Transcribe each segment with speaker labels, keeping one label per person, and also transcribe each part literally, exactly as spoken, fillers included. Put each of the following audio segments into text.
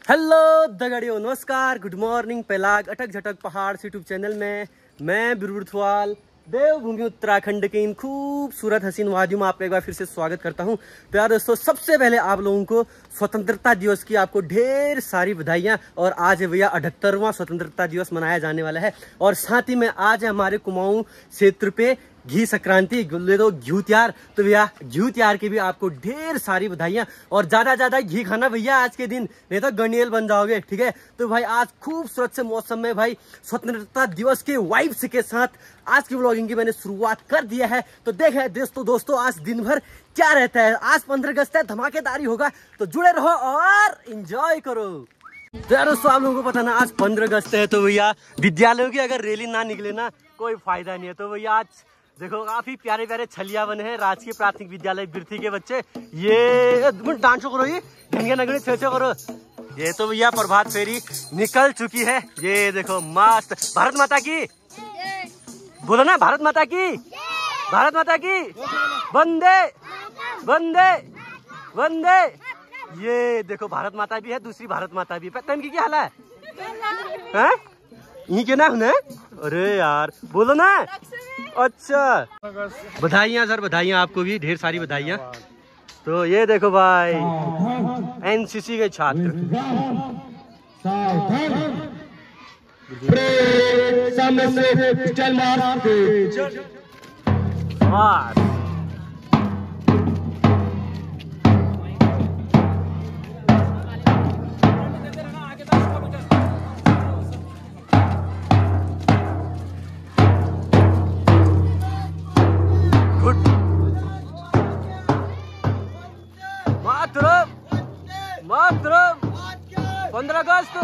Speaker 1: Hello दगड़ियों, नमस्कार, good morning. पेलाग अटक झटक पहाड़ यूट्यूब चैनल में मैं बिरुथवाल देवभूमि उत्तराखंड के इन खूबसूरत हसीन वादियों में आपका एक बार फिर से स्वागत करता हूं। तो यार दोस्तों, सबसे पहले आप लोगों को स्वतंत्रता दिवस की आपको ढेर सारी बधाइयां। और आज है भैया अठहत्तरवां स्वतंत्रता दिवस मनाया जाने वाला है। और साथ ही में आज है हमारे कुमाऊं क्षेत्र पे घी संक्रांति, तो घी त्यार। तो भैया घी त्यार की भी आपको ढेर सारी बधाइयां। और ज्यादा ज्यादा घी खाना भैया आज के दिन, नहीं तो गणियल बन जाओगे, ठीक है। तो भाई आज खूबसूरत से मौसम में भाई स्वतंत्रता दिवस के वाइब्स के साथ आज की व्लॉगिंग की मैंने शुरुआत कर दिया है। तो देखे दोस्तों दोस्तों आज दिन भर क्या रहता है। आज पंद्रह अगस्त है, धमाकेदारी होगा, तो जुड़े रहो और एंजॉय करो। तो यार दोस्तों, आप लोगों को पता ना आज पंद्रह अगस्त है, तो भैया विद्यालयों की अगर रैली ना निकले ना कोई फायदा नहीं है। तो भैया आज देखो काफी प्यारे प्यारे छलिया बने हैं राजकीय प्राथमिक विद्यालय बिरथी के बच्चे। ये डांसो करो, ये ढंगे नगड़ी छे करो। ये तो भैया प्रभात फेरी निकल चुकी है। ये देखो मस्त। भारत माता की बोलो ना, भारत माता की, भारत माता की वंदे वंदे वंदे। ये देखो भारत माता भी है, दूसरी भारत माता भी है। पता की क्या हाल है, हैं? यही के ना है? अरे यार बोलो ना। अच्छा, बधाइयाँ सर, बधाइयाँ आपको भी, ढेर सारी बधाइयाँ। तो ये देखो भाई एनसीसी के छात्र। पंद्रह अगस्त,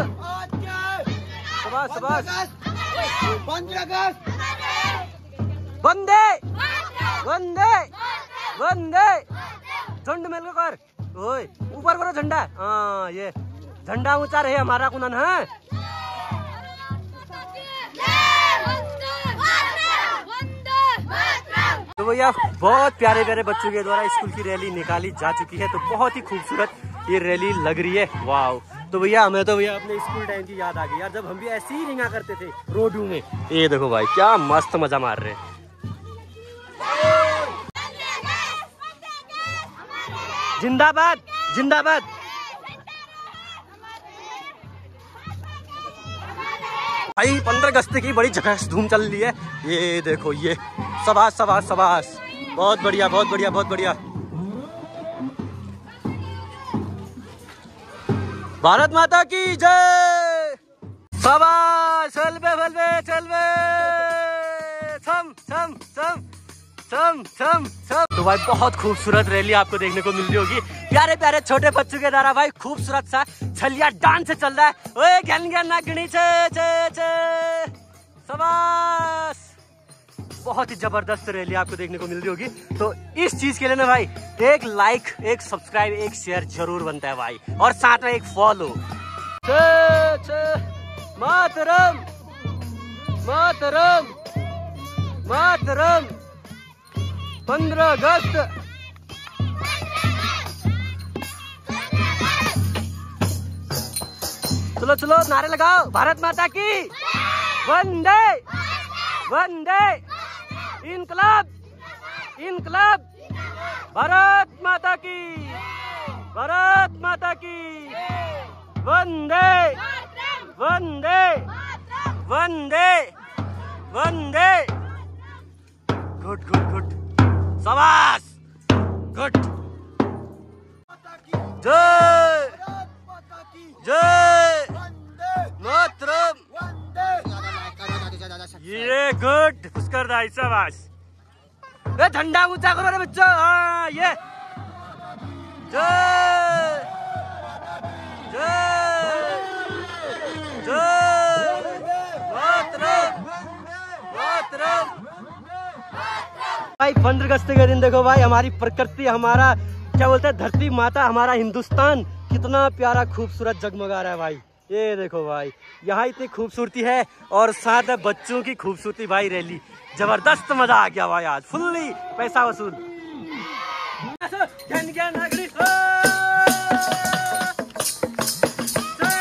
Speaker 1: पंद्रह अगस्त, वंदे वंदे वंदे। झंड मेल को कर, ओए ऊपर करो झंडा। हाँ, ये झंडा ऊंचा रहे हमारा कुनन है। तो भैया बहुत प्यारे प्यारे बच्चों के द्वारा स्कूल की रैली निकाली जा चुकी है। तो बहुत ही खूबसूरत ये रैली लग रही है, वाह। तो भैया हमें तो भैया अपने स्कूल टाइम की याद आ गई यार, जब हम भी ऐसे ही रिंगा करते थे रोडू में। ये देखो भाई क्या मस्त मजा मार रहे हैं। जिंदाबाद जिंदाबाद। भाई पंद्रह अगस्त की बड़ी जगह धूम चल रही है। ये देखो, ये सबास सबास सबास, बहुत बढ़िया बहुत बढ़िया बहुत बढ़िया। भारत माता की जय। शाबाश, चलबे चलबे चलबे, छम छम छम छम छम छम। तो भाई बहुत खूबसूरत रैली आपको देखने को मिल रही होगी। प्यारे प्यारे छोटे बच्चों के द्वारा भाई खूबसूरत सा छलिया डांस चल रहा है। ओए ज्ञान ज्ञान नागणी छे छे छे। शाबाश, बहुत ही जबरदस्त रैली आपको देखने को मिल रही होगी। तो इस चीज के लिए ना भाई एक लाइक, एक सब्सक्राइब, एक शेयर जरूर बनता है भाई, और साथ में एक फॉलो। मातरम मातरम मातरम। पंद्रह अगस्त, चलो चलो नारे लगाओ। भारत माता की वंदे वंदे, इनकलाब इनकलाब। भारत माता की, भारत माता की वंदे वंदे वंदे वंदे। गुड गुड गुड, शाबाश, गुड। जय जय मातरम। ये गुड, पुष्कर दाई, शाबाश। झंडा ऊंचा करो रे बच्चों। हाँ, ये जय जय जय मातरम मातरम। भाई पंद्रह अगस्त के दिन देखो भाई हमारी प्रकृति, हमारा क्या बोलते हैं धरती माता, हमारा हिंदुस्तान कितना प्यारा खूबसूरत जगमगा रहा है भाई। ये देखो भाई यहाँ इतनी खूबसूरती है, और साथ है बच्चों की खूबसूरती। भाई रैली जबरदस्त मजा आ गया भाई, आज फुल्ली पैसा वसूल। जय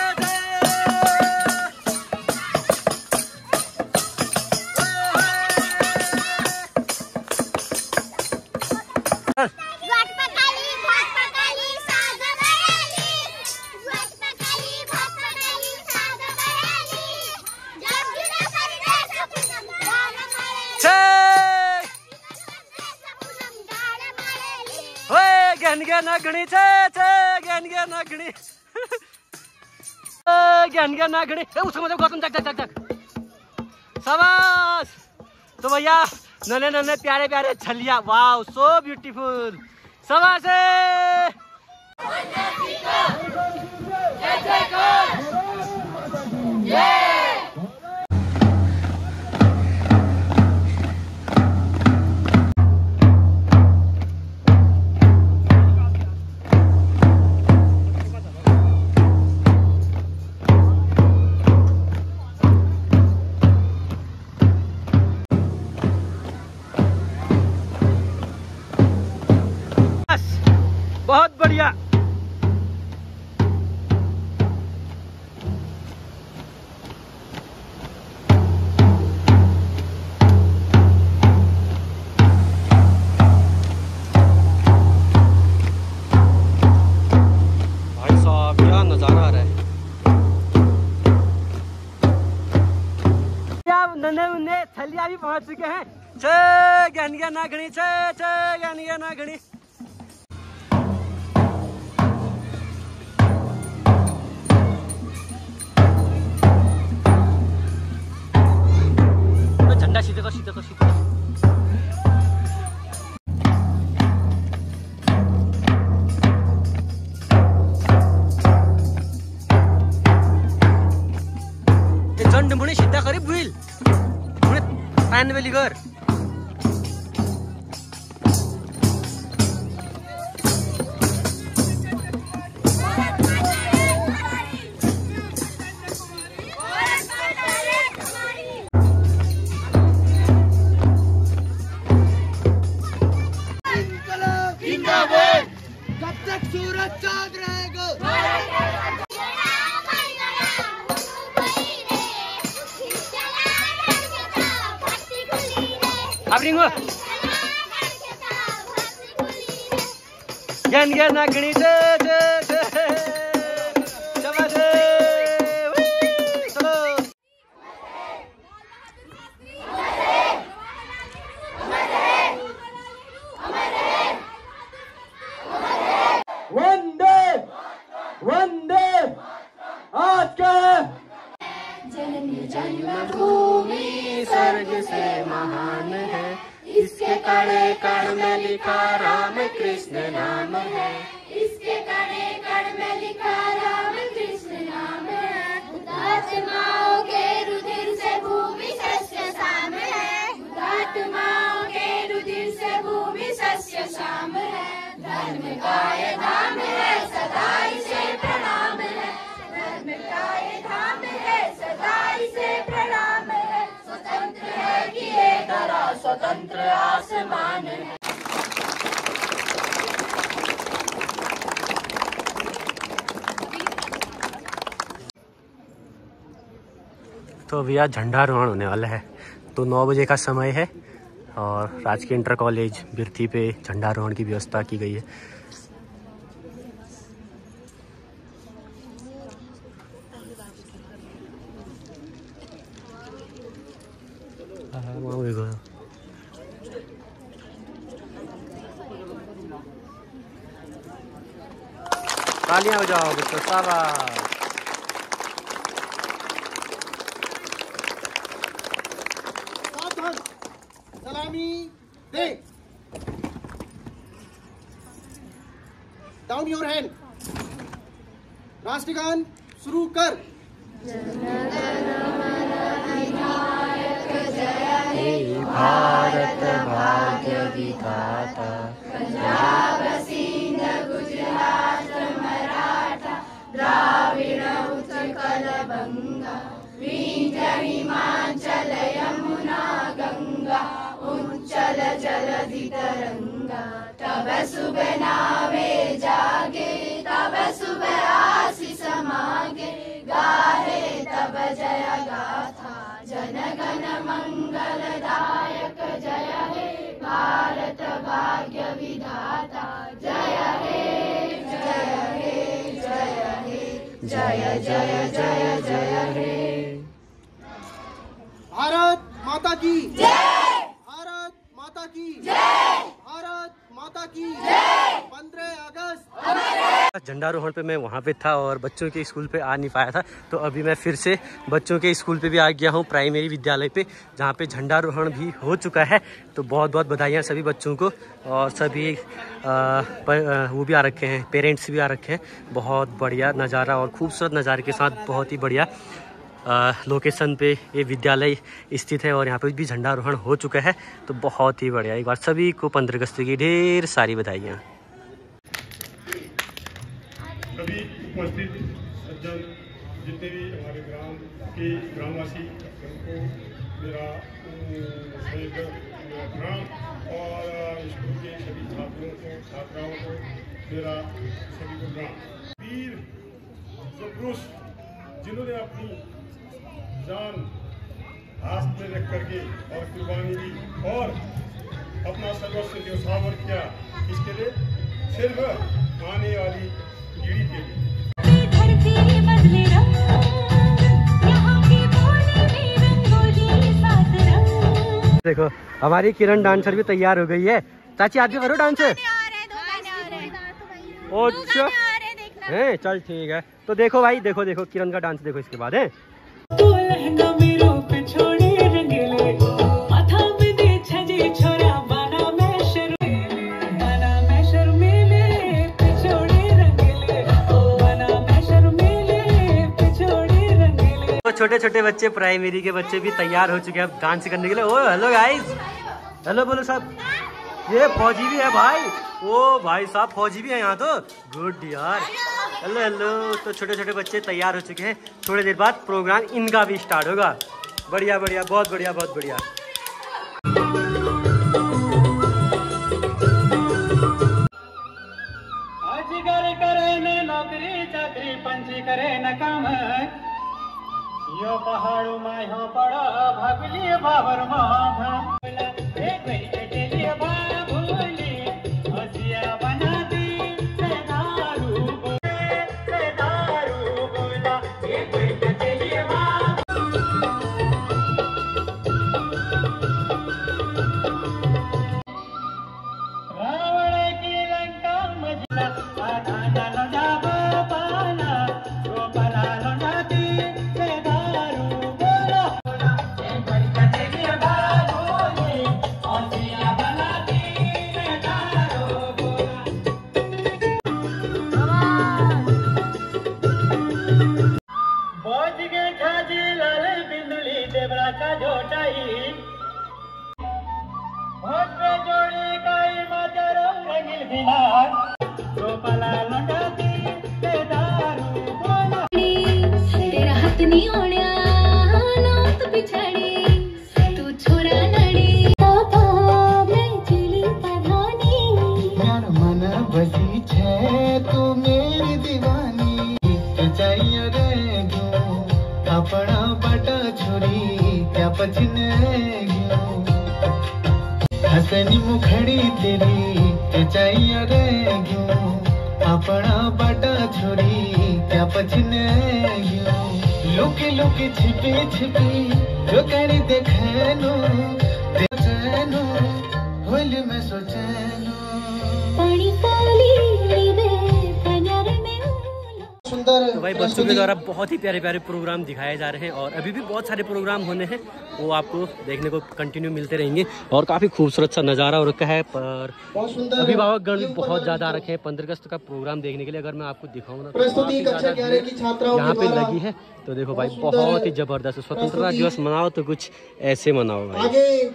Speaker 1: ज्ञान नागणी छे छे ज्ञान ज्ञान नागणी ज्ञान ज्ञान नागणी उसको मतलब गौतम तक तक तक शाबाश। तो भैया नन्हे नन्हे प्यारे प्यारे छलिया, वाओ सो ब्यूटीफुल, शाबाश। बहुत बढ़िया। भाई साहब क्या नजारा आ रहा है। नन्हे मुन्ने छलिया भी पहुंच चुके हैं। छे ज्ञान ज्ञान नागणी छे छे ज्ञान ज्ञान नागणी। झंडा सीधे कर सीधे कर सीधे कर। ते झंड मुळे सीधा करी बुईल मुळे पॅन वेली कर।
Speaker 2: जब तक सूरज चांद रहेगा।
Speaker 1: अब रिंगो ज्ञान ज्ञान नागणी छे छे छे शाबाश। चलो वंदे वंदे आज का
Speaker 3: जननी जन्मभूमि स्वर्ग से महान है, इसके कणे कण में लिखा राम कृष्ण नाम है, इसके कणे कण में लिखा राम कृष्ण नाम है। हुतात्माओं के रुधिर से भूमि सस्य श्याम है, हुतात्माओं के रुधिर से भूमि सस्य श्याम है। धर्म का ये धाम है सदा इसे प्रणाम है, धर्म का ये धाम है सदा इसे प्रणाम है। स्वतंत्र है कि ये धरा स्वतंत्र आसमान है।
Speaker 1: तो भैया झंडारोहण होने वाला है। तो नौ बजे का समय है और राजकीय इंटर कॉलेज बिरथी पे झंडारोहण की व्यवस्था की गई है। तालियां बजाओ बच्चों, शाबाश।
Speaker 2: सलामी दे। Down your hand. राष्ट्रगान शुरू कर।
Speaker 3: भारत भाग्य विधाता, पंजाब सिंध गुजरात मराठा द्राविड़ उत्कल बंगा, विंध्य हिमाचल यमुना गंगा, उच्चल जलधि तरंगा। तब सुबह नावे जागे, तब सुबह आशीष मागे, गाहे तब जय गाथा जनगण मंगलदायक। जय हे भारत भाग्य विधाता, जय हे जय हे जय हे जय जय जय जय हे।
Speaker 2: भारत माता की जय, भारत माता की जय, भारत माता की जय। पंद्रह अगस्त
Speaker 1: झंडारोहण पे मैं वहाँ पे था और बच्चों के स्कूल पे आ नहीं पाया था, तो अभी मैं फिर से बच्चों के स्कूल पे भी आ गया हूँ, प्राइमरी विद्यालय पे, जहाँ पे झंडारोहण भी हो चुका है। तो बहुत बहुत बधाइयाँ सभी बच्चों को, और सभी आ, पर, वो भी आ रखे हैं, पेरेंट्स भी आ रखे हैं। बहुत बढ़िया नज़ारा और खूबसूरत नज़ारे के साथ बहुत ही बढ़िया आ, लोकेशन पे ये विद्यालय स्थित है और यहाँ पे भी झंडारोहण हो चुका है। तो बहुत ही बढ़िया, एक बार सभी को पंद्रह अगस्त की ढेर सारी बधाइयाँ।
Speaker 4: सभी उपस्थित सज्जन, जितने भी हमारे ग्राम के ग्रामवासी, उनको मेरा मेरा ग्राम और स्कूल के सभी छात्रों को छात्राओं को मेरा सभी को ग्राम। वीर जो पुरुष जिन्होंने अपनी जान हाथ में रख करके और कुर्बानी दी और अपना सर्वस्व न्यौछावर किया, इसके लिए सिर्फ आने वाली पीढ़ी के लिए।
Speaker 1: देखो हमारी किरण डांसर भी तैयार हो गई है। चाची आप भी करो डांस। अच्छा है, चल ठीक है। तो देखो भाई, देखो देखो किरण का डांस देखो इसके बाद है। तो छोटे छोटे बच्चे, प्राइमरी के बच्चे भी तैयार हो चुके हैं अब डांस करने के लिए। ओ हेलो गाइस, हेलो बोलो सब। ये फौजी भी है भाई, ओ भाई साहब फौजी भी है यहाँ तो, गुड यार। Hello hello. तो छोटे छोटे बच्चे तैयार हो चुके हैं, थोड़ी देर बाद प्रोग्राम इनका भी स्टार्ट होगा। बढ़िया बढ़िया, बहुत बढ़िया बहुत बढ़िया।
Speaker 5: अजगर करे न नौकरी चाकरी, पंछी करे न काम, यो पहाड़ों में हो पड़ा भगली बाबर माँ हसनी मुखड़ी तेरी चाहिए रे क्यों, अपना बाटा छोड़ी क्या पछने क्यों, लुके लुके छिपे छिपे जो कर देखनो देखनो होल में सोचनो पानी पाली रे पनार में।
Speaker 2: सुंदर।
Speaker 1: तो भाई बच्चों के द्वारा बहुत ही प्यारे प्यारे प्रोग्राम दिखाए जा रहे हैं और अभी भी बहुत सारे प्रोग्राम होने हैं, वो आपको देखने को कंटिन्यू मिलते रहेंगे। और काफी खूबसूरत सा नज़ारा हो रखा है, पर अभिभावक गण बहुत ज्यादा आ रखे हैं पंद्रह अगस्त का प्रोग्राम देखने के लिए। अगर मैं आपको दिखाऊँ ना, यहाँ पे लगी है। तो देखो भाई बहुत ही जबरदस्त स्वतंत्रता दिवस मनाओ तो कुछ ऐसे मनाओ भाई।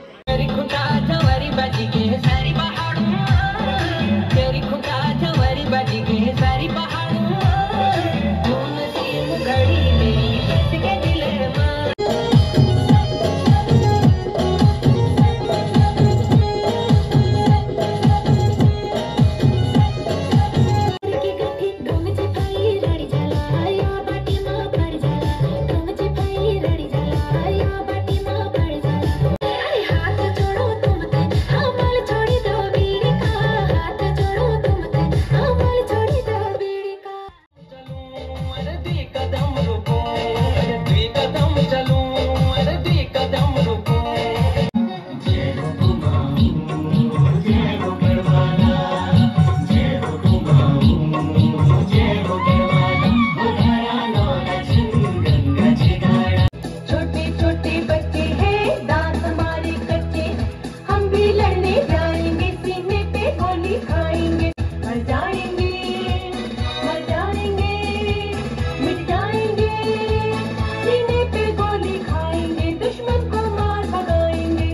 Speaker 3: सीने पे गोली खाएंगे, दुश्मन को मार भगाएंगे।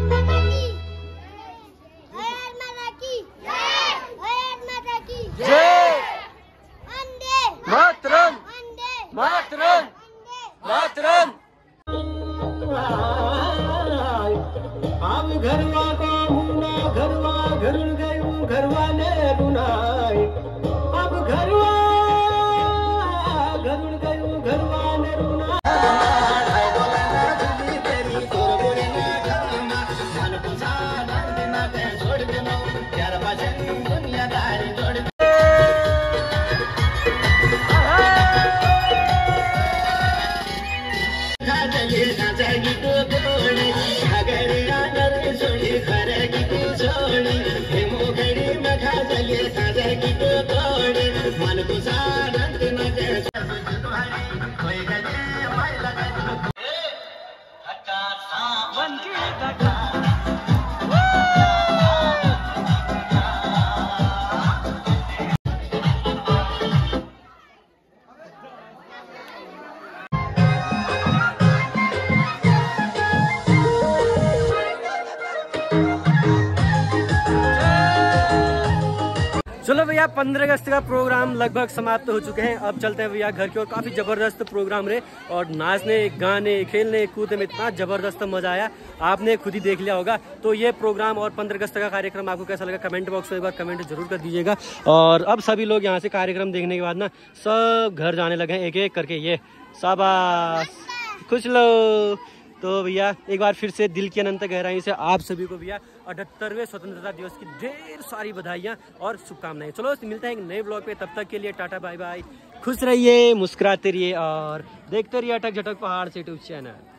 Speaker 1: मातरम मातरम मातरम।
Speaker 5: अब घरवा को हुना घरवा घरुड़ गयूं घरवा ने रुनाई। अब घरवा घरुड़ गयूं घरवा ने रुनाई।
Speaker 1: चलो भैया, पंद्रह अगस्त का प्रोग्राम लगभग समाप्त हो चुके हैं। अब चलते हैं भैया घर की ओर। काफी जबरदस्त प्रोग्राम रहे और नाचने गाने खेलने कूदने में इतना जबरदस्त मजा आया, आपने खुद ही देख लिया होगा। तो ये प्रोग्राम और पंद्रह अगस्त का कार्यक्रम आपको कैसा लगा कमेंट बॉक्स में एक बार कमेंट जरूर कर दीजिएगा। और अब सभी लोग यहाँ से कार्यक्रम देखने के बाद ना सब घर जाने लगे हैं एक एक करके। ये शाबाश, खुश लो। तो भैया एक बार फिर से दिल की अनंत गहराई से आप सभी को भैया अठहत्तरवें स्वतंत्रता दिवस की ढेर सारी बधाइयाँ और शुभकामनाएं। चलो मिलते हैं एक नए ब्लॉग पे, तब तक के लिए टाटा बाय बाय। खुश रहिए, मुस्कुराते रहिए और देखते रहिए अटक झटक पहाड़ से यूट्यूब चैनल।